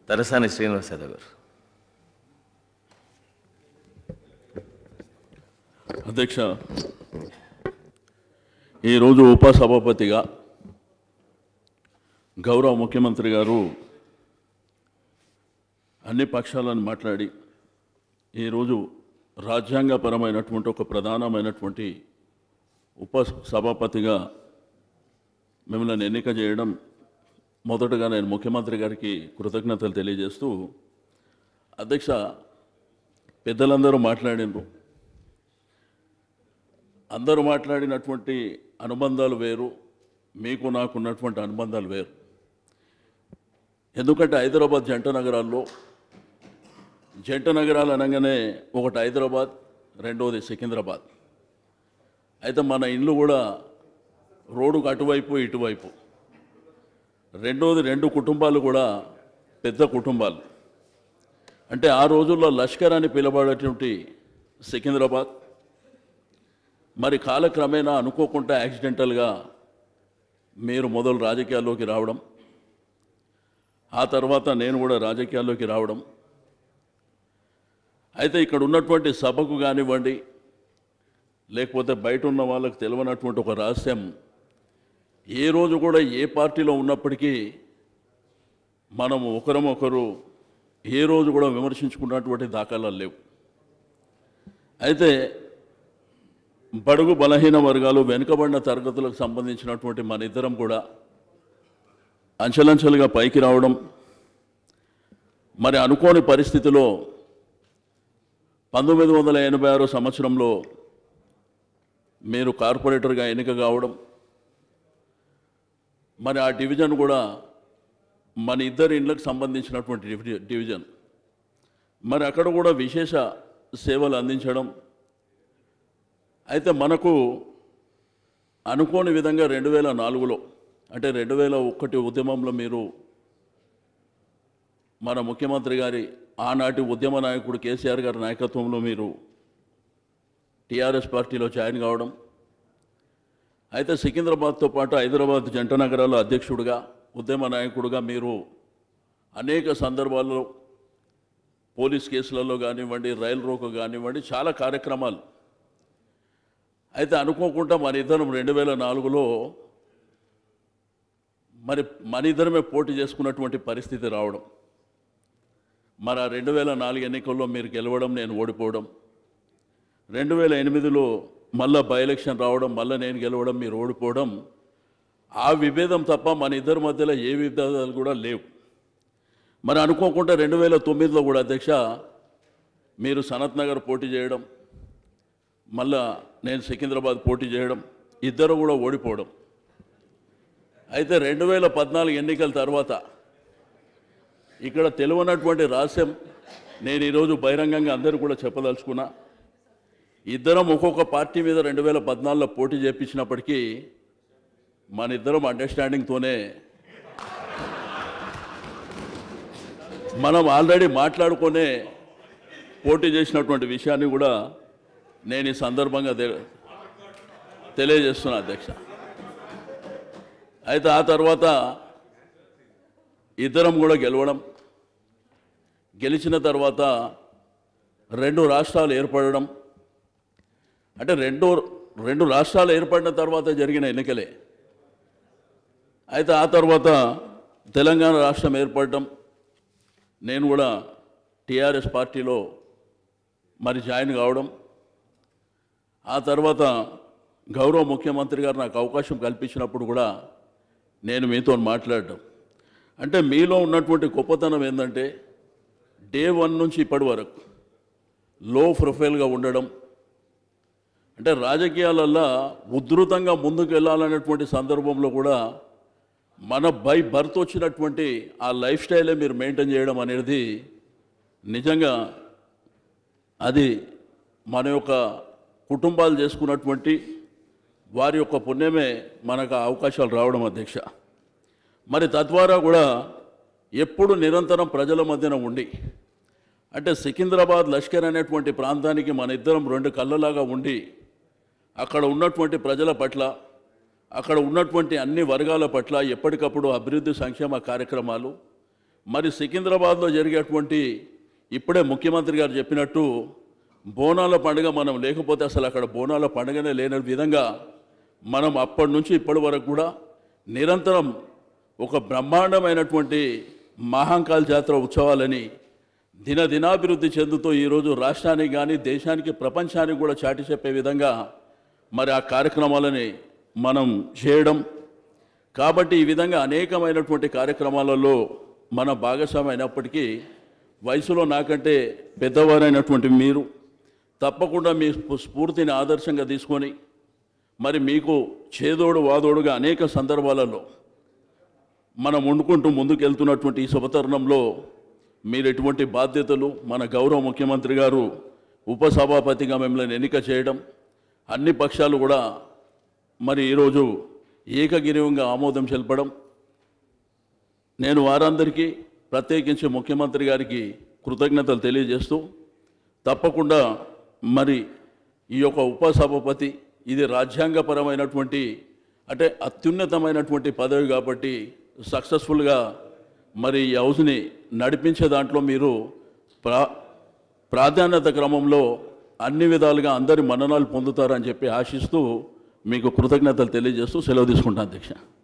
తలసాని శ్రీనివాస్ యాదవ్ గారు. అధ్యక్ష, ఈరోజు ఉపసభాపతిగా గౌరవ ముఖ్యమంత్రి గారు అన్ని పక్షాలను మాట్లాడి ఈరోజు రాజ్యాంగపరమైనటువంటి ఒక ప్రధానమైనటువంటి ఉపసభాపతిగా మిమ్మల్ని ఎన్నిక చేయడం మొదటగా నేను ముఖ్యమంత్రి గారికి కృతజ్ఞతలు తెలియజేస్తూ, అధ్యక్ష, పెద్దలందరూ మాట్లాడినారు. అందరూ మాట్లాడినటువంటి అనుబంధాలు వేరు, మీకు నాకున్నటువంటి అనుబంధాలు వేరు. ఎందుకంటే హైదరాబాద్ జంట నగరాల్లో, జంట నగరాలు అనగానే ఒకటి హైదరాబాద్, రెండవది సికింద్రాబాద్. అయితే మన ఇల్లు కూడా రోడ్డుకు అటువైపు ఇటువైపు. రెండవది, రెండు కుటుంబాలు కూడా పెద్ద కుటుంబాలు. అంటే ఆ రోజుల్లో లష్కర్ అని పిలబడేటువంటి సికింద్రాబాద్ మరి కాలక్రమేణా అనుకోకుండా యాక్సిడెంటల్గా మీరు మొదలు రాజకీయాల్లోకి రావడం, ఆ తర్వాత నేను కూడా రాజకీయాల్లోకి రావడం. అయితే ఇక్కడ ఉన్నటువంటి సభకు కానివ్వండి, లేకపోతే బయట ఉన్న వాళ్ళకి తెలియనటువంటి ఒక రహస్యం, ఏ రోజు కూడా ఏ పార్టీలో ఉన్నప్పటికీ మనము ఒకరొకరు ఏ రోజు కూడా విమర్శించుకున్నటువంటి దాఖలాలు లేవు. అయితే బడుగు బలహీన వర్గాలు, వెనుకబడిన తరగతులకు సంబంధించినటువంటి మన ఇద్దరం కూడా అంచెలంచెలుగా పైకి రావడం, మరి అనుకోని పరిస్థితిలో 1986 సంవత్సరంలో మీరు కార్పొరేటర్గా ఎన్నిక కావడం, మరి ఆ డివిజన్ కూడా మన ఇద్దరి ఇండ్లకు సంబంధించినటువంటి డివిజన్, మరి అక్కడ కూడా విశేష సేవలు అందించడం. అయితే మనకు అనుకోని విధంగా 2004లో, అంటే 2001 ఉద్యమంలో మీరు మన ముఖ్యమంత్రి గారి ఆనాటి ఉద్యమ నాయకుడు కేసీఆర్ గారి నాయకత్వంలో మీరు టీఆర్ఎస్ పార్టీలో జాయిన్ కావడం. అయితే సికింద్రాబాద్తో పాటు హైదరాబాద్ జంట నగరాల అధ్యక్షుడిగా, ఉద్యమ నాయకుడిగా మీరు అనేక సందర్భాల్లో పోలీస్ కేసులలో కానివ్వండి, రైలు రోకో కానివ్వండి, చాలా కార్యక్రమాలు. అయితే అనుకోకుండా మన ఇద్దరం 2004లో మరి మన ఇద్దరమే పోటీ చేసుకున్నటువంటి పరిస్థితి రావడం, మరి ఆ 2004 ఎన్నికల్లో మీరు గెలవడం, నేను ఓడిపోవడం, 2008లో మళ్ళా బై ఎలక్షన్ రావడం, మళ్ళీ నేను గెలవడం, మీరు ఓడిపోవడం. ఆ విభేదం తప్ప మన ఇద్దరి మధ్యలో ఏ విభేదాలు కూడా లేవు. మరి అనుకోకుండా 2009లో కూడా అధ్యక్ష మీరు సనత్ నగర్ పోటీ చేయడం, మళ్ళా నేను సికింద్రాబాద్ పోటీ చేయడం, ఇద్దరు కూడా ఓడిపోవడం. అయితే 2014 ఎన్నికల తర్వాత ఇక్కడ తెలియనటువంటి రహస్యం నేను ఈరోజు బహిరంగంగా అందరూ కూడా చెప్పదలుచుకున్నా. ఇద్దరం ఒక్కొక్క పార్టీ మీద 2014లో పోటీ చేయించినప్పటికీ మన ఇద్దరం అండర్స్టాండింగ్తోనే మనం ఆల్రెడీ మాట్లాడుకునే పోటీ చేసినటువంటి విషయాన్ని కూడా నేను ఈ సందర్భంగా తెలియజేస్తున్నా అధ్యక్ష. అయితే ఆ తర్వాత ఇద్దరం కూడా గెలవడం, గెలిచిన తర్వాత 2 రాష్ట్రాలు ఏర్పడడం, అంటే రెండు రాష్ట్రాలు ఏర్పడిన తర్వాత జరిగిన ఎన్నికలే. అయితే ఆ తర్వాత తెలంగాణ రాష్ట్రం ఏర్పడడం, నేను కూడా టీఆర్ఎస్ పార్టీలో మరి జాయిన్ కావడం, ఆ తర్వాత గౌరవ ముఖ్యమంత్రి గారు నాకు అవకాశం కల్పించినప్పుడు కూడా నేను మీతో మాట్లాడడం. అంటే మీలో ఉన్నటువంటి గొప్పతనం ఏంటంటే డే 1 నుంచి ఇప్పటి వరకు లో ప్రొఫైల్గా ఉండడం, అంటే రాజకీయాలల్లో ఉధృతంగా ముందుకు వెళ్ళాలనేటువంటి సందర్భంలో కూడా మన బై బర్త్ వచ్చినటువంటి ఆ లైఫ్ స్టైలే మీరు మెయింటైన్ చేయడం అనేది నిజంగా అది మన యొక్క కుటుంబాలు చేసుకున్నటువంటి వారి యొక్క పుణ్యమే మనకు అవకాశాలు రావడం అధ్యక్ష. మరి తద్వారా కూడా ఎప్పుడు నిరంతరం ప్రజల మధ్యన ఉండి, అంటే సికింద్రాబాద్ లష్కర్ అనేటువంటి ప్రాంతానికి మన ఇద్దరం 2 కళ్ళలాగా ఉండి అక్కడ ఉన్నటువంటి ప్రజల పట్ల, అక్కడ ఉన్నటువంటి అన్ని వర్గాల పట్ల ఎప్పటికప్పుడు అభివృద్ధి సంక్షేమ కార్యక్రమాలు, మరి సికింద్రాబాద్లో జరిగేటువంటి ఇప్పుడే ముఖ్యమంత్రి గారు చెప్పినట్టు బోనాల పండుగ మనం లేకపోతే అసలు అక్కడ బోనాల పండుగనే లేని విధంగా మనం అప్పటి నుంచి ఇప్పటి వరకు కూడా నిరంతరం ఒక బ్రహ్మాండమైనటువంటి మహాంకాల్ జాతర ఉత్సవాలని దినదినాభివృద్ధి చెందుతూ ఈరోజు రాష్ట్రానికి కానీ దేశానికి ప్రపంచానికి కూడా చాటి చెప్పే విధంగా మరి ఆ కార్యక్రమాలని మనం చేయడం. కాబట్టి ఈ విధంగా అనేకమైనటువంటి కార్యక్రమాలలో మన భాగస్వామి అయినప్పటికీ వయసులో నాకంటే పెద్దవారైనటువంటి మీరు తప్పకుండా మీ స్ఫూర్తిని ఆదర్శంగా తీసుకొని మరి మీకు చేదోడు వాదోడుగా అనేక సందర్భాలలో మనం వండుకుంటూ ముందుకెళ్తున్నటువంటి ఈ శుభతరుణంలో మీరు ఎటువంటి బాధ్యతలు మన గౌరవ ముఖ్యమంత్రి గారు ఉపసభాపతిగా మిమ్మల్ని ఎన్నిక చేయడం, అన్ని పక్షాలు కూడా మరి ఈరోజు ఏకగ్రీవంగా ఆమోదం తెలపడం, నేను వారందరికీ ప్రత్యేకించి ముఖ్యమంత్రి గారికి కృతజ్ఞతలు తెలియజేస్తూ తప్పకుండా మరి ఈ యొక్క ఉపసభాపతి ఇది రాజ్యాంగపరమైనటువంటి అంటే అత్యున్నతమైనటువంటి పదవి కాబట్టి సక్సెస్ఫుల్గా మరి ఈ హౌస్ని నడిపించే దాంట్లో మీరు ప్రాధాన్యత క్రమంలో అన్ని విధాలుగా అందరి మన్ననలు పొందుతారని చెప్పి ఆశిస్తూ మీకు కృతజ్ఞతలు తెలియజేస్తూ సెలవు తీసుకుంటాను అధ్యక్ష.